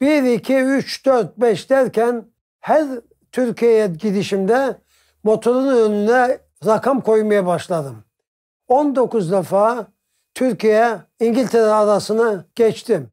1, 2, 3, 4, 5 derken her Türkiye'ye gidişimde motorun önüne rakam koymaya başladım. 19 defa Türkiye, İngiltere arasını geçtim.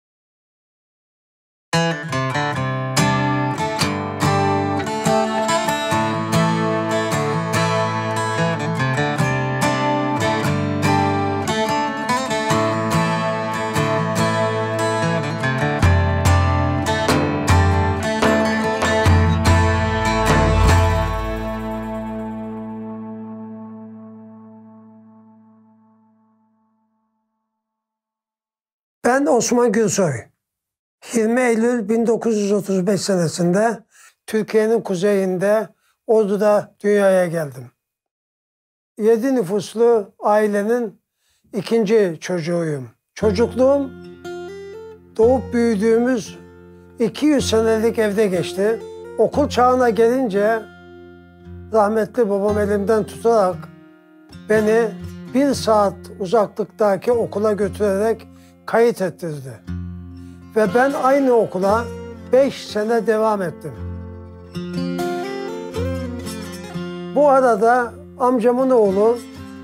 Ben Osman Gülsoy. 20 Eylül 1935 senesinde Türkiye'nin kuzeyinde Ordu'da dünyaya geldim. 7 nüfuslu ailenin ikinci çocuğuyum. Çocukluğum doğup büyüdüğümüz 200 senelik evde geçti. Okul çağına gelince rahmetli babam elimden tutarak beni 1 saat uzaklıktaki okula götürerek kayıt ettirdi. Ve ben aynı okula 5 sene devam ettim. Bu arada amcamın oğlu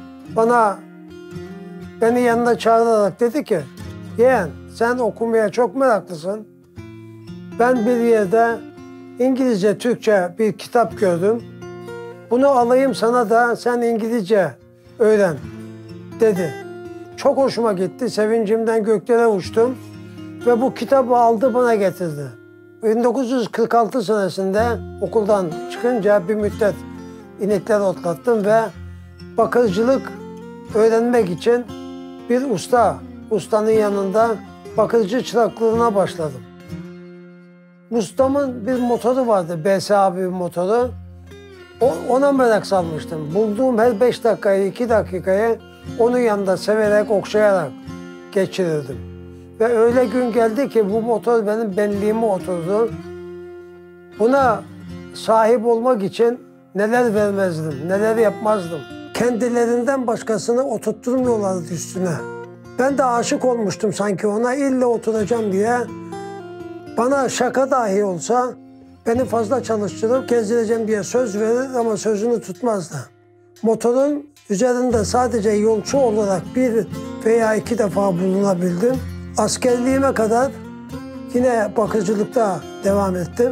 beni yanına çağırarak dedi ki, yeğen sen okumaya çok meraklısın. Ben bir yerde İngilizce, Türkçe bir kitap gördüm. Bunu alayım sana da sen İngilizce öğren dedi. Çok hoşuma gitti. Sevincimden göklere uçtum. Ve bu kitabı aldı bana getirdi. 1946 senesinde okuldan çıkınca bir müddet inekler otlattım ve bakırcılık öğrenmek için bir ustanın yanında bakırcı çıraklığına başladım. Ustamın bir motoru vardı, BSA bir motoru. Ona merak salmıştım. Bulduğum her 5 dakikayı, 2 dakikayı onun yanında severek, okşayarak geçirirdim. Ve öyle gün geldi ki bu motor benim benliğime oturdu. Buna sahip olmak için neler vermezdim, neler yapmazdım. Kendilerinden başkasını oturtturmuyorlardı üstüne. Ben de aşık olmuştum sanki ona, illa oturacağım diye. Bana şaka dahi olsa beni fazla çalıştırıp gezdireceğim diye söz verir ama sözünü tutmazdı. Motorun üzerinde sadece yolcu olarak 1 veya 2 defa bulunabildim. Askerliğime kadar yine bakıcılıkta devam ettim.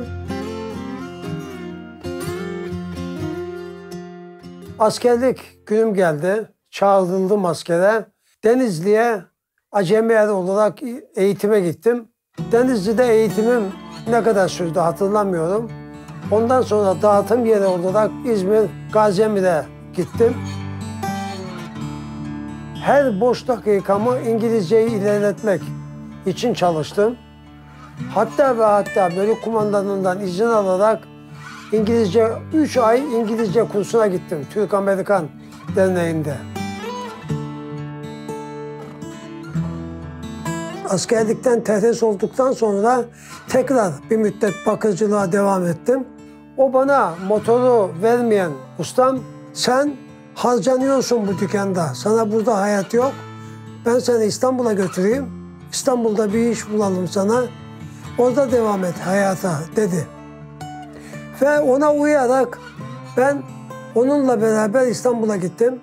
Askerlik günüm geldi. Çağrıldım askere. Denizli'ye acemi er olarak eğitime gittim. Denizli'de eğitimim ne kadar sürdü hatırlamıyorum. Ondan sonra dağıtım yeri olarak İzmir, Gaziemir'e gittim. Her boş dakikamı İngilizceyi ilerletmek için çalıştım. Hatta bölük kumandanından izin alarak 3 ay İngilizce kursuna gittim Türk-Amerikan Derneği'nde. Askerlikten terhis olduktan sonra tekrar bir müddet bakıcılığa devam ettim. O bana motoru vermeyen ustam, sen harcanıyorsun bu dükkanda, sana burada hayat yok. Ben seni İstanbul'a götüreyim, İstanbul'da bir iş bulalım sana, orada devam et hayata dedi. Ve ona uyarak ben onunla beraber İstanbul'a gittim.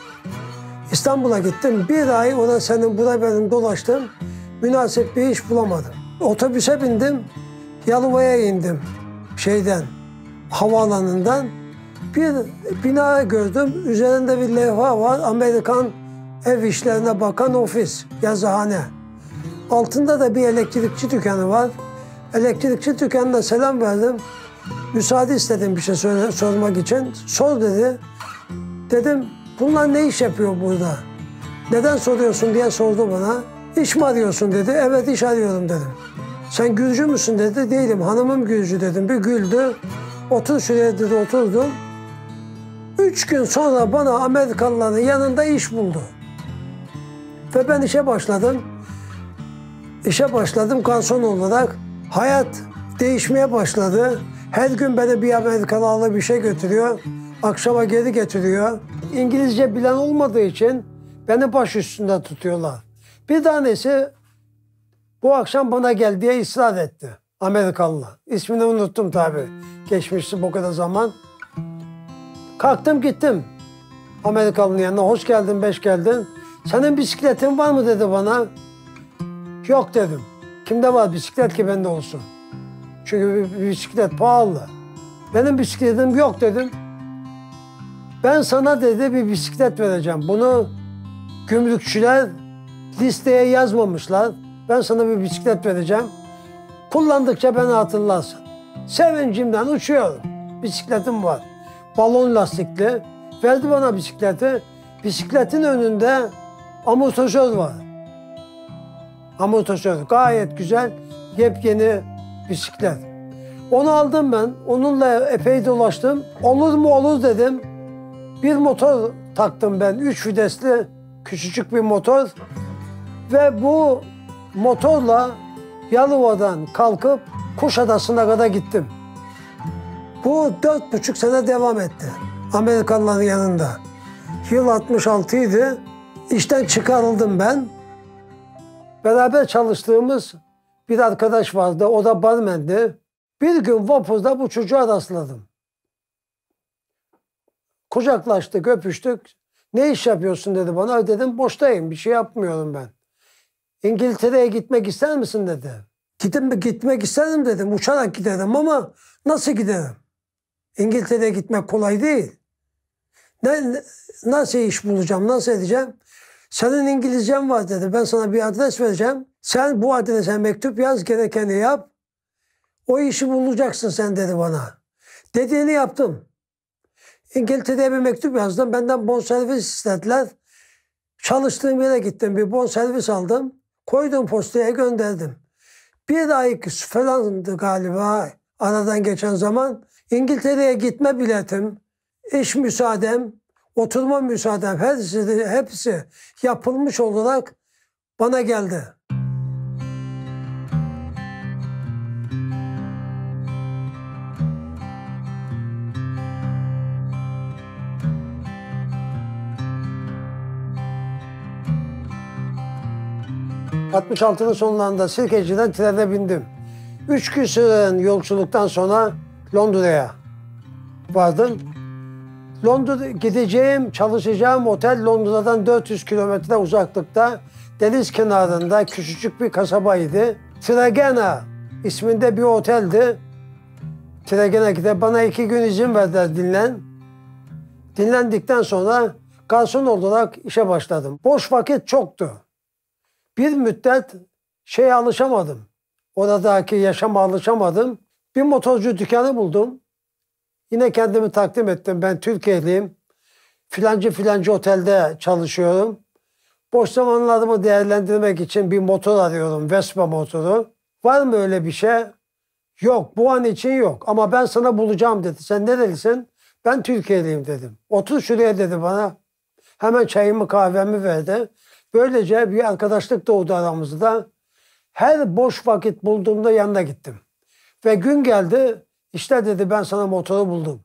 Bir ay ona senin burada benim dolaştım. Münasip bir iş bulamadım. Otobüse bindim, Yalova'ya indim havaalanından. Bir bina gördüm, üzerinde bir levha var, Amerikan ev işlerine bakan ofis, yazıhane. Altında da bir elektrikçi dükkanı var. Elektrikçi dükkanına selam verdim. Müsaade istedim bir şey sormak için. Sor dedi. Dedim, bunlar ne iş yapıyor burada? Neden soruyorsun diye sordu bana. İş mi arıyorsun dedi. Evet, iş arıyorum dedim. Sen Gürcü müsün dedi. Değilim, hanımım Gürcü dedim. Bir güldü. Otur şuraya dedi, oturdum. 3 gün sonra bana Amerikalıların yanında iş buldu. Ve ben işe başladım. Garson olarak. Hayat değişmeye başladı. Her gün beni bir Amerikalı bir şey götürüyor. Akşama geri getiriyor. İngilizce bilen olmadığı için beni baş üstünde tutuyorlar. Bir tanesi bu akşam bana gel diye ısrar etti. Amerikalı. İsmini unuttum tabii. Geçmişti bu kadar zaman. Kalktım gittim Amerikalı'nın yanına. Hoş geldin, beş geldin. Senin bisikletin var mı dedi bana. Yok dedim. Kimde var bisiklet ki bende olsun? Çünkü bir bisiklet pahalı. Benim bisikletim yok dedim. Ben sana dedi bir bisiklet vereceğim. Bunu gümrükçüler listeye yazmamışlar. Ben sana bir bisiklet vereceğim. Kullandıkça beni hatırlarsın. Sevincimden uçuyorum. Bisikletim var. Balon lastikli. Verdi bana bisikleti. Bisikletin önünde amortisör var. Amortisör gayet güzel. Yepyeni bisiklet. Onu aldım ben. Onunla epey dolaştım. Olur mu olur dedim. Bir motor taktım ben. 3 vitesli küçücük bir motor. Ve bu motorla Yalova'dan kalkıp Kuşadası'na kadar gittim. Bu 4,5 sene devam etti. Amerikalıların yanında. Yıl 66 idi. İşten çıkarıldım ben. Beraber çalıştığımız bir arkadaş vardı. O da barmendi. Bir gün vapurda bu çocuğa rastladım. Kucaklaştık, öpüştük. Ne iş yapıyorsun dedi bana. Dedim boştayım, bir şey yapmıyorum ben. İngiltere'ye gitmek ister misin dedi. Gitmek isterim dedim. Uçarak giderim ama nasıl giderim? İngiltere'ye gitmek kolay değil. Nasıl iş bulacağım, nasıl edeceğim? Senin İngilizcen var dedi. Ben sana bir adres vereceğim. Sen bu adrese mektup yaz, gerekeni yap. O işi bulacaksın sen dedi bana. Dediğini yaptım. İngiltere'ye bir mektup yazdım. Benden bonservis istediler. Çalıştığım yere gittim. Bir bonservis aldım. Koydum postaya gönderdim. Bir ay falandı galiba aradan geçen zaman. İngiltere'ye gitme biletim, iş müsaadem, oturma müsaadem hepsi yapılmış olarak bana geldi. ...66'nın sonlarında Sirkeci'den trene bindim. 3 gün süren yolculuktan sonra Londra'ya vardım. Londra gideceğim, çalışacağım otel Londra'dan 400 kilometre uzaklıkta, deniz kenarında küçücük bir kasabaydı. Tragena isminde bir oteldi. Tragena'da bana 2 gün izin verdiler dinlen. Dinlendikten sonra garson olarak işe başladım. Boş vakit çoktu. Bir müddet alışamadım. Oradaki yaşama alışamadım. Bir motorcu dükkanı buldum. Yine kendimi takdim ettim. Ben Türkiye'liyim. Filancı otelde çalışıyorum. Boş zamanlarımı değerlendirmek için bir motor arıyorum. Vespa motoru. Var mı öyle bir şey? Yok. Bu an için yok. Ama ben sana bulacağım dedi. Sen nerelisin? Ben Türkiye'liyim dedim. Otur şuraya dedi bana. Hemen çayımı kahvemi verdi. Böylece bir arkadaşlık doğdu aramızda. Her boş vakit bulduğumda yanına gittim. Ve gün geldi. İşte dedi ben sana motoru buldum.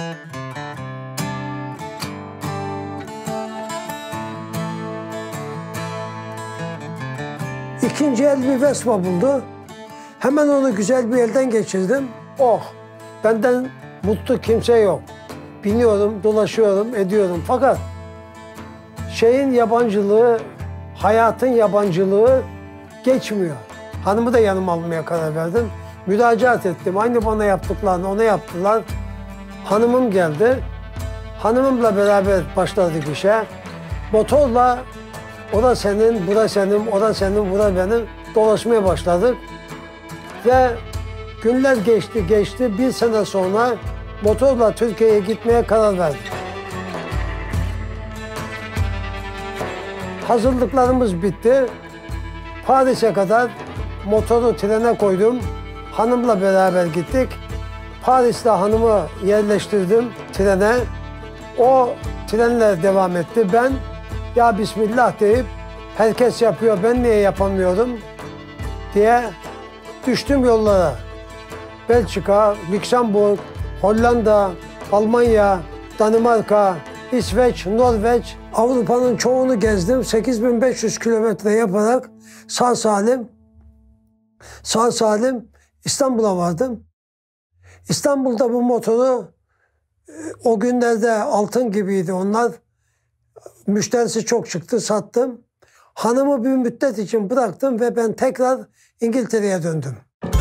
İkinci el bir Vespa buldu. Hemen onu güzel bir elden geçirdim. Oh, benden mutlu kimse yok. Biniyorum, dolaşıyorum, ediyorum. Fakat yabancılığı, hayatın yabancılığı geçmiyor. Hanımı da yanıma almaya karar verdim. Müracaat ettim. Aynı bana yaptıklarını ona yaptılar. Hanımım geldi. Hanımımla beraber başladık işe. Motorla o da senin, bu da senin, o da senin, bu da benim dolaşmaya başladık. Ve günler geçti. Bir sene sonra motorla Türkiye'ye gitmeye karar verdik. Hazırlıklarımız bitti. Paris'e kadar motoru trene koydum. Hanımla beraber gittik. Paris'te hanımı yerleştirdim trene. O trenle devam etti. Ben ya Bismillah deyip herkes yapıyor ben niye yapamıyorum diye düştüm yollara. Belçika, Lüksemburg, Hollanda, Almanya, Danimarka, İsveç, Norveç, Avrupa'nın çoğunu gezdim. 8500 kilometre yaparak sağ salim İstanbul'a vardım. İstanbul'da bu motoru o günlerde altın gibiydi onlar. Müşterisi çok çıktı, sattım. Hanımı bir müddet için bıraktım ve ben tekrar İngiltere'ye döndüm.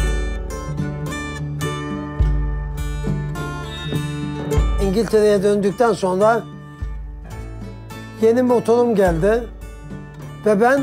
İngiltere'ye döndükten sonra yeni motorum geldi ve ben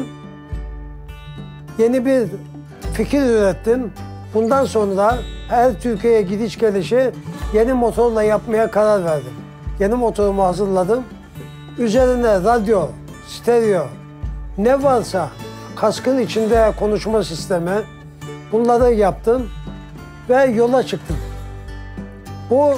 yeni bir fikir ürettim. Bundan sonra her Türkiye'ye gidiş gelişi yeni motorla yapmaya karar verdim. Yeni motorumu hazırladım. Üzerine radyo, stereo, ne varsa kaskın içinde konuşma sistemi, bunları yaptım ve yola çıktım. Bu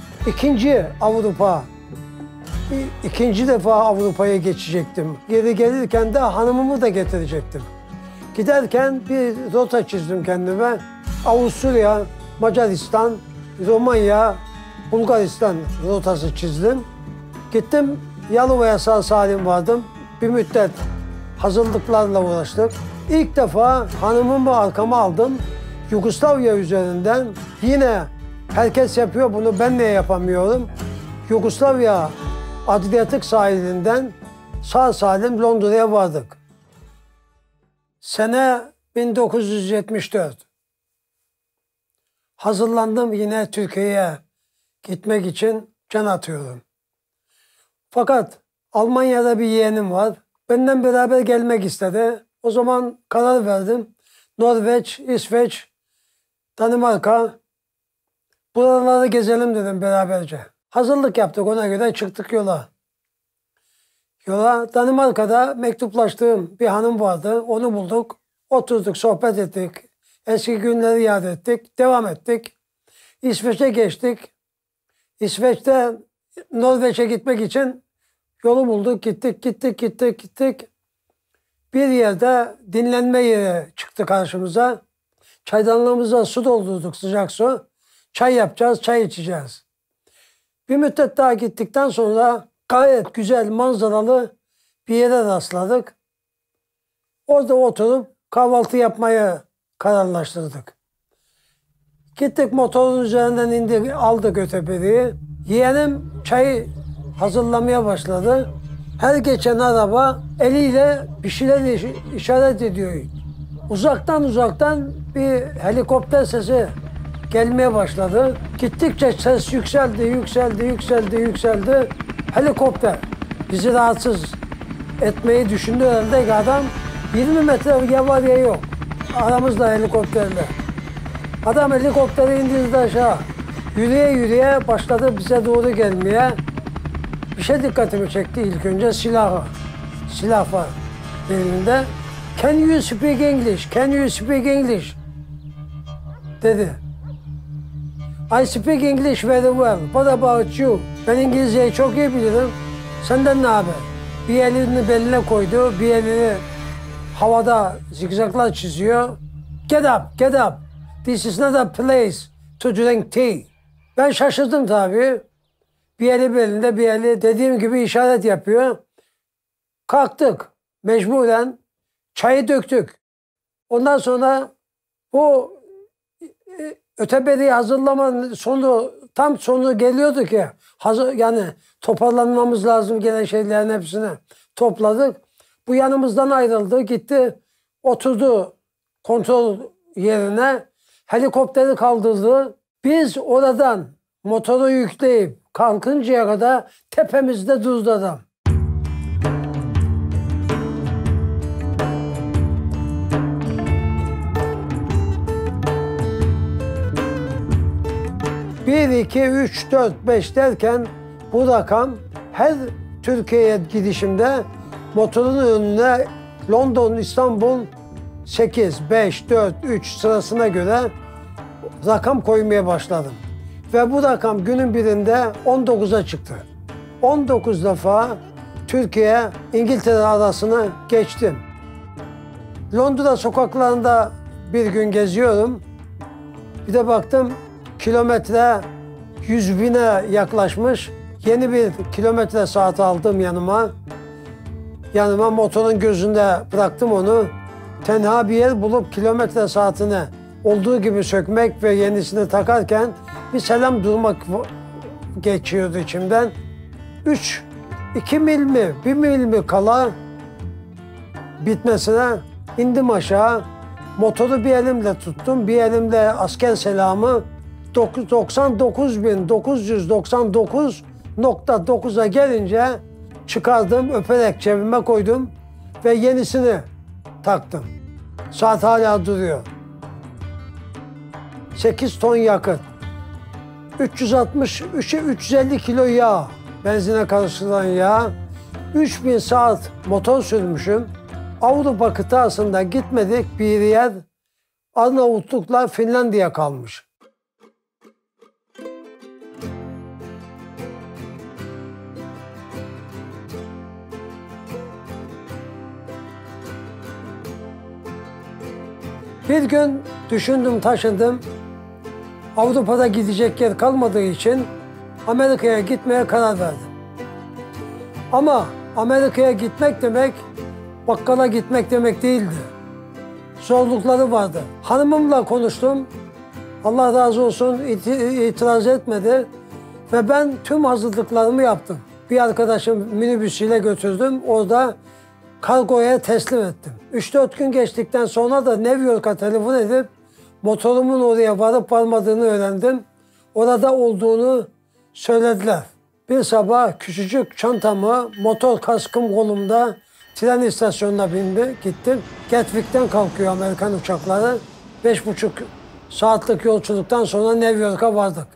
ikinci defa Avrupa'ya geçecektim. Geri gelirken de hanımımı da getirecektim. Giderken bir rota çizdim kendime. Avusturya, Macaristan, Romanya, Bulgaristan rotası çizdim. Gittim, Yalova'ya sağ salim vardım. Bir müddet hazırlıklarla uğraştık. İlk defa hanımımı arkama aldım. Yugoslavya üzerinden yine herkes yapıyor bunu, ben niye yapamıyorum? Yugoslavya Adriyatik sahilinden sağ salim Londra'ya vardık. Sene 1974. Hazırlandım, yine Türkiye'ye gitmek için can atıyorum. Fakat Almanya'da bir yeğenim var. Benden beraber gelmek istedi. O zaman karar verdim. Norveç, İsveç, Danimarka, buraları gezelim dedim beraberce. Hazırlık yaptık, ona göre çıktık yola. Danimarka'da mektuplaştığım bir hanım vardı. Onu bulduk. Oturduk, sohbet ettik. Eski günleri yad ettik. Devam ettik. İsveç'e geçtik. İsveç'te Norveç'e gitmek için yolu bulduk. Gittik. Bir yerde dinlenme yeri çıktı karşımıza. Çaydanlığımıza su doldurduk, sıcak su. Çay yapacağız, çay içeceğiz. Bir müddet daha gittikten sonra gayet güzel manzaralı bir yere rastladık. Orada oturup kahvaltı yapmaya kararlaştırdık. Gittik, motorun üzerinden indik, aldık öteberiyi. Yeğenim çayı hazırlamaya başladı. Her geçen araba eliyle bir şeyler işaret ediyor. Uzaktan bir helikopter sesi gelmeye başladı. Gittikçe ses yükseldi. Helikopter bizi rahatsız etmeyi düşündü herhalde ki adam 20 metre ya var ya yok aramızda helikopterle. Adam helikopteri indirdi aşağı. Yürüye başladı bize doğru gelmeye. Bir şey dikkatimi çekti ilk önce, silahı. Silah var elinde. Can you speak English? Dedi. I speak English very well. What about you? Ben İngilizceyi çok iyi bilirim. Senden ne haber? Bir elini beline koydu, bir elini havada zigzaglar çiziyor. Get up. This is not a place to drink tea. Ben şaşırdım tabii. Bir eli belinde, bir eli dediğim gibi işaret yapıyor. Kalktık. Mecburen çayı döktük. Ondan sonra bu öteberiyi hazırlamanın tam sonu geliyordu ki yani toparlanmamız lazım, gelen şeylerin hepsini topladık. Bu yanımızdan ayrıldı, gitti, oturdu kontrol yerine, helikopteri kaldırdı. Biz oradan motoru yükleyip kalkıncaya kadar tepemizde durdu adam. Bir, iki, üç, dört, beş derken bu rakam her Türkiye'ye gidişimde motorun önüne London, İstanbul 8, 5, 4, 3 sırasına göre rakam koymaya başladım. Ve bu rakam günün birinde 19'a çıktı. 19 defa Türkiye, İngiltere arasını geçtim. Londra sokaklarında bir gün geziyorum. Bir de baktım kilometre 100.000'e yaklaşmış. Yeni bir kilometre saati aldım yanıma. Yanıma motorun gözünde bıraktım onu. Tenha bir yer bulup kilometre saatine olduğu gibi sökmek ve yenisini takarken bir selam durmak geçiyordu içimden. 2 mil mi, 1 mil mi kala bitmesine indim aşağı. Motoru bir elimle tuttum, bir elimle asker selamı 99.999.9'a gelince çıkardım, öperek cebime koydum ve yenisini taktım. Saat hala duruyor. 8 ton yakıt, 350 kilo yağ, benzine karıştırılan yağ, 3000 saat motor sürmüşüm. Avrupa kıtasında gitmedik bir yer, Arnavutluk'la Finlandiya kalmış. Bir gün düşündüm, taşındım. Avrupa'da gidecek yer kalmadığı için Amerika'ya gitmeye karar verdim. Ama Amerika'ya gitmek demek, bakkala gitmek demek değildi. Zorlukları vardı. Hanımımla konuştum. Allah razı olsun, itiraz etmedi. Ve ben tüm hazırlıklarımı yaptım. Bir arkadaşım minibüsüyle götürdüm. Orada kargoya teslim ettim. 3-4 gün geçtikten sonra da New York'a telefon edip motorumun oraya varıp varmadığını öğrendim. Orada olduğunu söylediler. Bir sabah küçücük çantamı, motor kaskım kolumda tren istasyonuna gittim. Gatwick'ten kalkıyor Amerikan uçakları. 5,5 saatlik yolculuktan sonra New York'a vardık.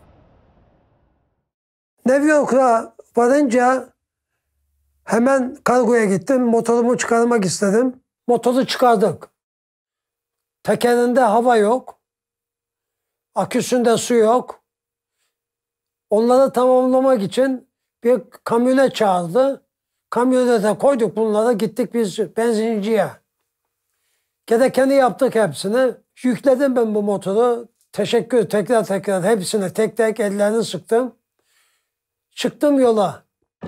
New York'a varınca hemen kargoya gittim. Motorumu çıkarmak istedim. Motoru çıkardık. Tekerinde hava yok. Aküsünde su yok. Onları tamamlamak için bir kamyonet çağırdı. Kamyonete koyduk bunları, gittik biz benzinciye. Gerekeni yaptık hepsini. Yükledim ben bu motoru. Tekrar hepsine tek tek ellerini sıktım. Çıktım yola.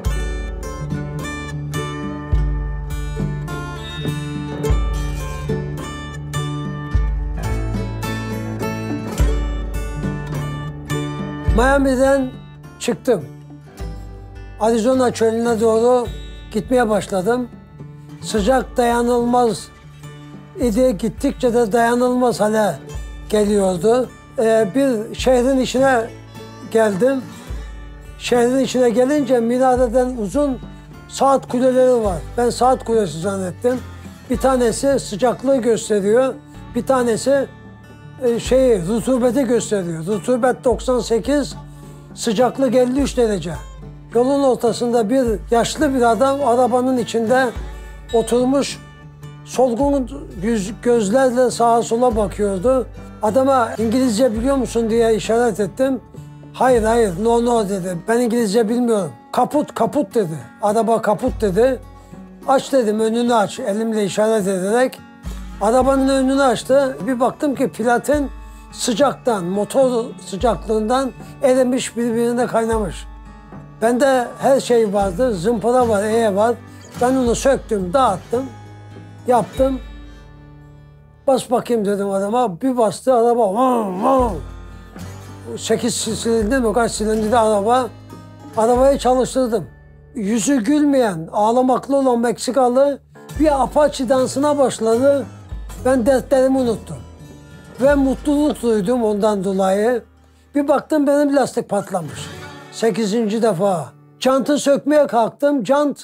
Miami'den çıktım. Arizona çölüne doğru gitmeye başladım. Sıcak dayanılmaz idi. Gittikçe de dayanılmaz hale geliyordu. Bir şehrin içine geldim. Şehrin içine gelince minareden uzun saat kuleleri var. Ben saat kulesi zannettim. Bir tanesi sıcaklığı gösteriyor. Bir tanesi rutubeti gösteriyor. Rutubet 98, sıcaklık 53 derece. Yolun ortasında bir yaşlı bir adam arabanın içinde oturmuş, solgun gözlerle sağa sola bakıyordu. Adama İngilizce biliyor musun diye işaret ettim. Hayır, no dedi. Ben İngilizce bilmiyorum. Kaput dedi. Araba kaput dedi. Aç dedim, önünü aç. Elimle işaret ederek. Arabanın önünü açtı. Bir baktım ki platin sıcaktan, motor sıcaklığından erimiş, birbirine kaynamış. Bende her şey vardı. Zımpara var, var. Ben onu söktüm, dağıttım. Yaptım. Bas bakayım dedim adama. Bir bastı araba. 8 silindir mi, kaç silindirli araba. Arabayı çalıştırdım. Yüzü gülmeyen, ağlamaklı olan Meksikalı bir Apache dansına başladı. Ben dertlerimi unuttum. Ve mutluluk duydum ondan dolayı. Bir baktım benim lastik patlamış. 8. defa. Jantı sökmeye kalktım. Jant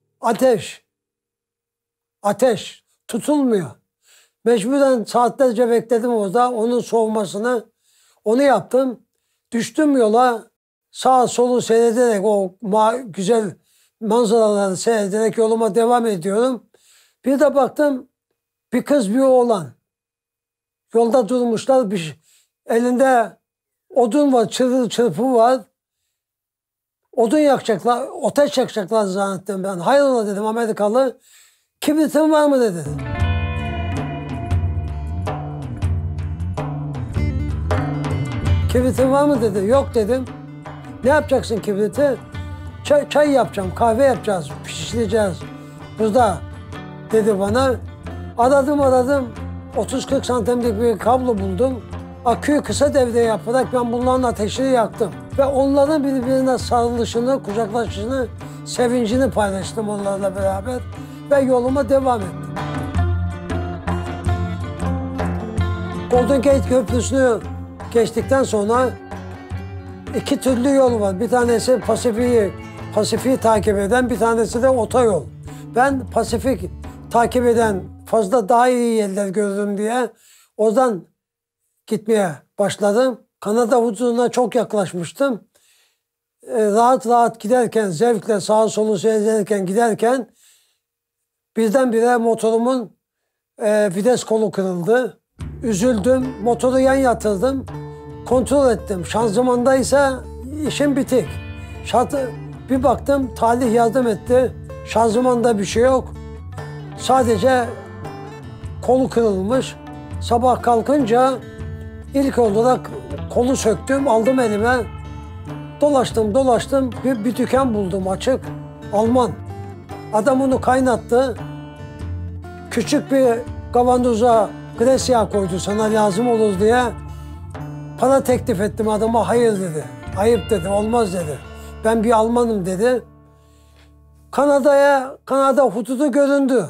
ateş. Tutulmuyor. Mecburen saatlerce bekledim orada. Onun soğumasını. Onu yaptım. Düştüm yola. Sağa solu seyrederek o güzel manzaraları seyrederek yoluma devam ediyorum. Bir de baktım bir kız bir oğlan. Yolda durmuşlar. Elinde odun var, çırpı var. Odun yakacaklar, ateş yakacaklar zannettim ben. Hayrola dedim Amerikalı. Kibritin var mı dedi. Kibritin var mı dedi. Yok dedim. Ne yapacaksın kibriti? Çay yapacağım, kahve yapacağız, pişireceğiz. Burada dedi bana. Aradım. 30-40 santimlik bir kablo buldum. Aküyü kısa devre yaparak ben bunların ateşini yaktım. Ve onların birbirine sarılışını, kucaklaşışını, sevincini paylaştım onlarla beraber. Ve yoluma devam ettim. Golden Gate Köprüsü'nü geçtikten sonra iki türlü yol var. Bir tanesi Pasifik'i takip eden, bir tanesi de otoyol. Ben Pasifik takip eden fazla daha iyi yerler gördüm diye oradan gitmeye başladım. Kanada hududuna çok yaklaşmıştım. Rahat rahat giderken, zevkle sağa solu seyrederken giderken birdenbire motorumun vites kolu kırıldı. Üzüldüm, motoru yan yatırdım, kontrol ettim. Şanzımandaysa işim bitik. Bir baktım talih yardım etti. Şanzımanda bir şey yok. Sadece kolu kırılmış. Sabah kalkınca ilk olarak kolu söktüm, aldım elime. Dolaştım. Bir dükkan buldum açık. Alman. Adam onu kaynattı. Küçük bir kavanoza gres yağı koydu sana lazım olur diye. Para teklif ettim adama, hayır dedi. Ayıp dedi, olmaz dedi. Ben bir Almanım dedi. Kanada hududu göründü.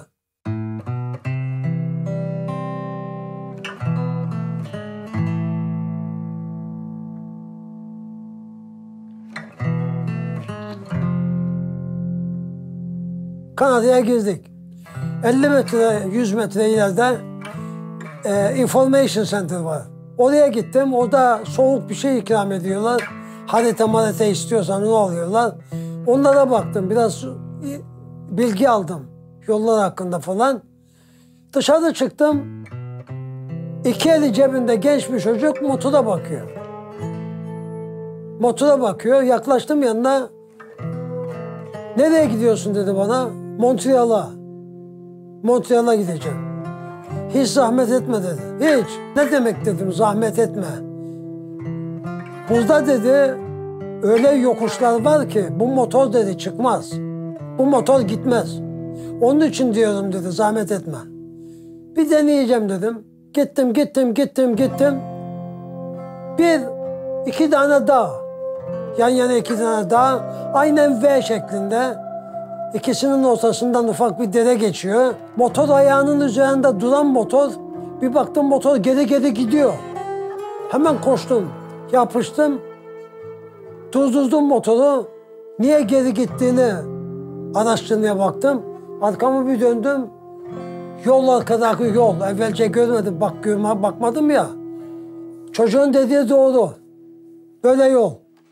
Kanada'ya girdik. 50 metre, 100 metre ileride Information Center var. Oraya gittim. Orada soğuk bir şey ikram ediyorlar. Harita istiyorsan onu alıyorlar. Onlara baktım. Biraz bilgi aldım. Yollar hakkında falan. Dışarı çıktım. İki eli cebinde genç bir çocuk motora bakıyor. Motora bakıyor. Yaklaştım yanına. Nereye gidiyorsun dedi bana. Montreal'a. Montreal'a gideceğim. Hiç zahmet etme dedi. Hiç. Ne demek dedim zahmet etme. Burada dedi öyle yokuşlar var ki bu motor dedi çıkmaz. Bu motor gitmez. Onun için diyorum dedi zahmet etme. Bir deneyeceğim dedim. Gittim. İki tane dağ. Yan yana iki tane dağ. Aynen V şeklinde. İkisinin ortasından ufak bir dere geçiyor. Motor ayağının üzerinde duran motor. Bir baktım motor geri gidiyor. Hemen koştum. Yapıştım. Durdurdum motoru. Niye geri gittiğini araştırmaya baktım. Arkamı bir döndüm. Yol arkadaki yol. Evvelce görmedim. Bakmadım ya. Çocuğun dediği doğru. Böyle yol.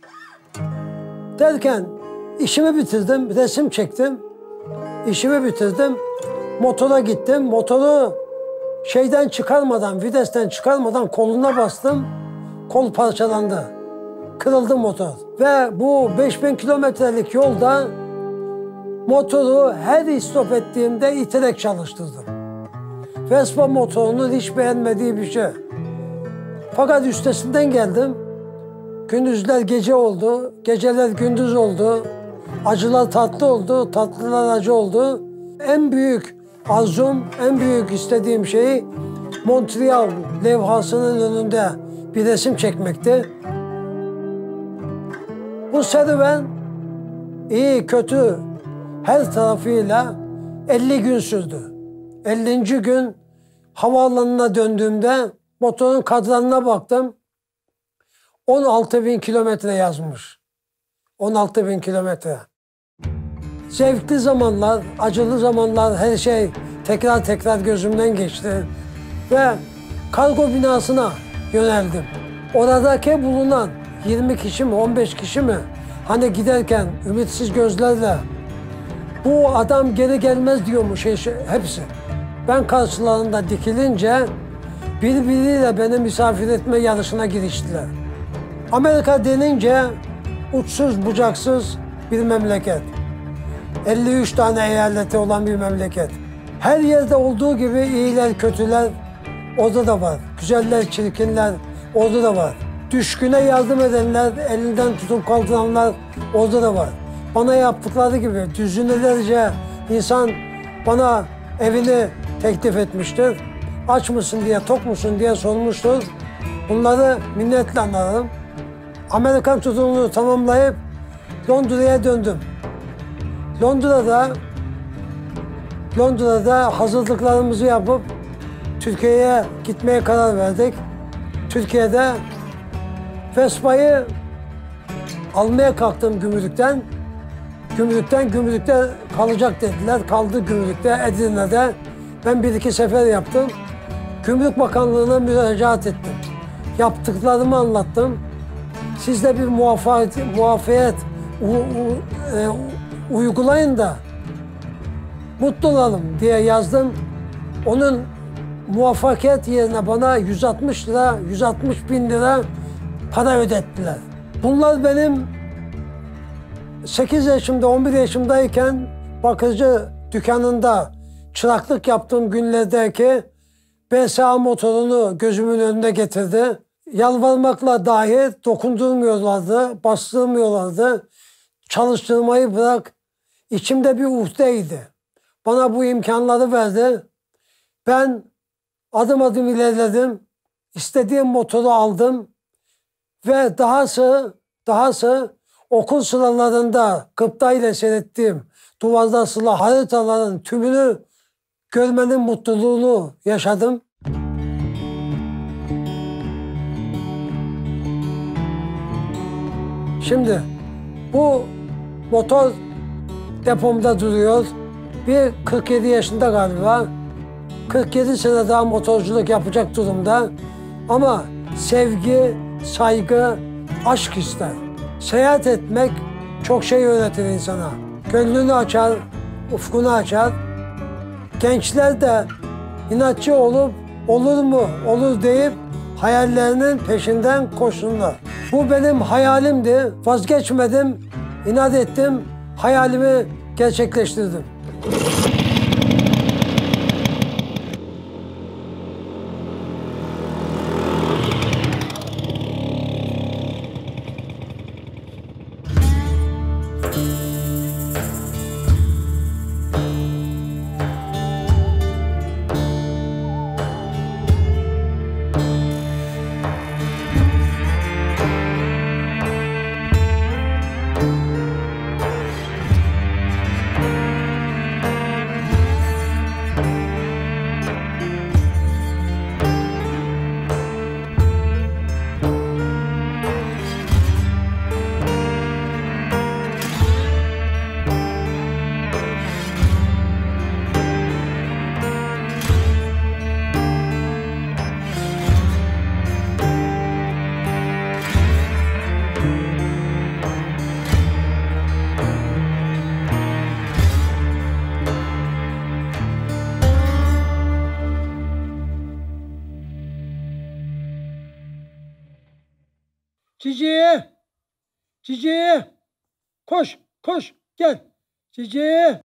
Derken işimi bitirdim. Resim çektim. İşimi bitirdim. Motora gittim. Motoru vitesten çıkarmadan koluna bastım. Kol parçalandı. Kırıldı motor. Ve bu 5000 kilometrelik yolda motoru her istop ettiğimde iterek çalıştırdım. Vespa motorunun hiç beğenmediği bir şey. Fakat üstesinden geldim. Gündüzler gece oldu, geceler gündüz oldu. Acılar tatlı oldu, tatlılar acı oldu. En büyük arzum, en büyük istediğim şey Montreal levhasının önünde bir resim çekmekti. Bu serüven iyi kötü her tarafıyla 50 gün sürdü. 50. gün havaalanına döndüğümde motorun kadranına baktım. 16.000 kilometre yazmış. 16.000 kilometre. Zevkli zamanlar, acılı zamanlar her şey tekrar gözümden geçti. Ve kargo binasına yöneldim. Oradaki bulunan 20 kişi mi, 15 kişi mi? Hani giderken ümitsiz gözlerle bu adam geri gelmez diyormuş hepsi. Ben karşılarında dikilince birbiriyle beni misafir etme yarışına giriştiler. Amerika denince uçsuz bucaksız bir memleket. 53 tane eyaleti olan bir memleket. Her yerde olduğu gibi iyiler, kötüler orada da var. Güzeller, çirkinler orada da var. Düşküne yardım edenler, elinden tutup kaldıranlar orada da var. Bana yaptıkları gibi düzinelerce insan bana evini teklif etmiştir. aç mısın diye, tok musun diye sormuştur. Bunları minnetle anlarım. Amerikan tutumunu tamamlayıp Londra'ya döndüm. Londra'da hazırlıklarımızı yapıp Türkiye'ye gitmeye karar verdik. Türkiye'de Vespa'yı almaya kalktım gümrükten. Gümrükte kalacak dediler. Kaldı gümrükte, Edirne'de. Ben bir iki sefer yaptım. Gümrük Bakanlığı'na müracaat ettim. Yaptıklarımı anlattım. Siz de bir muafiyet uygulayın da mutlu olalım diye yazdım. Onun muvaffakiyet yerine bana 160 bin lira para ödettiler. Bunlar benim 8 yaşımda, 11 yaşımdayken bakıcı dükkanında çıraklık yaptığım günlerdeki BSA motorunu gözümün önüne getirdi. Yalvarmakla dahi dokundurmuyorlardı, bastırmıyorlardı. Çalıştırmayı bırak, içimde bir uhdeydi. Bana bu imkanları verdi. Ben adım adım ilerledim. İstediğim motoru aldım. Ve dahası okul sıralarında gıptayla seyrettiğim duvarda asılı haritaların tümünü görmenin mutluluğunu yaşadım. Şimdi bu motor depomda duruyor. Bir 47 yaşında galiba. 47 sene daha motorculuk yapacak durumda. Ama sevgi, saygı, aşk ister. Seyahat etmek çok şey öğretir insana. Gönlünü açar, ufkunu açar. Gençler de inatçı olup olur mu, olur deyip hayallerinin peşinden koşsunlar. Bu benim hayalimdi. Vazgeçmedim, inat ettim, hayalimi gerçekleştirdim. Cici, Cici, koş, gel. Cici.